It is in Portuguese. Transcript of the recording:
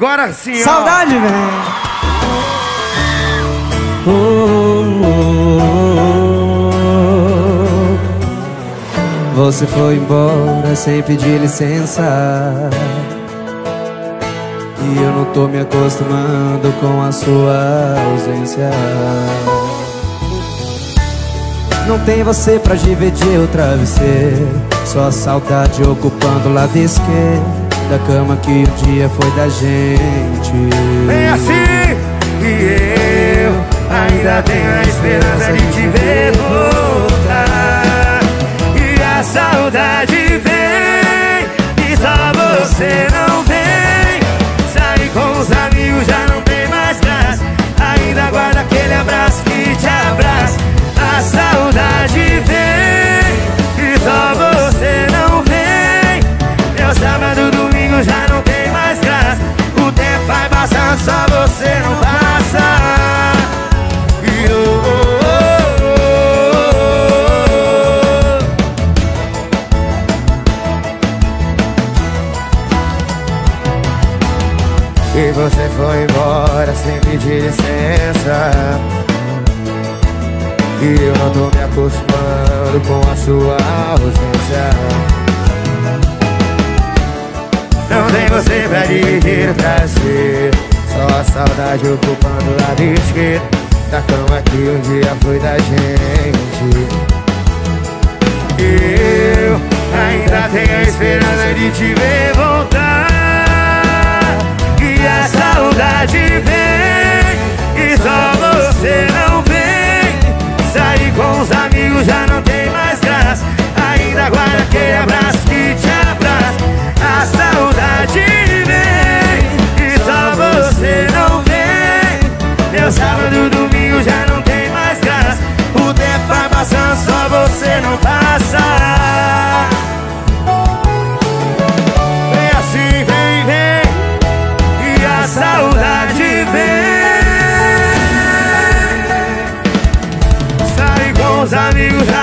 Agora sim, ó. Saudade, velho. Você foi embora sem pedir licença, e eu não tô me acostumando com a sua ausência. Não tem você pra dividir o travesseiro, só a saudade ocupando o lado esquerdo da cama que um dia foi da gente. É assim, e eu ainda tenho a esperança de te ver voltar. E a saudade vem, e só você não vem. Sair com os amigos já não tem mais graça, ainda guarda aquele abraço que te abraça. A saudade vem, e só você não vem. Meu sábado, domingo já não tem mais graça. O tempo vai passando, só você não passa. E você foi embora sem pedir licença, e eu não tô me acostumando com a sua ausência. Não tem você pra dividir o travesseiro, só a saudade ocupando o lado esquerdo da cama que um dia foi da gente. E eu ainda tenho a esperança de te ver voltar. E a saudade vem, e só você não vem. Sair com os amigos já não tem mais graça, ainda guarda aquele abraço que te abraça. A saudade vem, e só você não vem. Meu sábado, domingo já não tem mais graça. O tempo vai passando, só você não passa. Vem assim, vem, vem, e a saudade vem. Sair com os amigos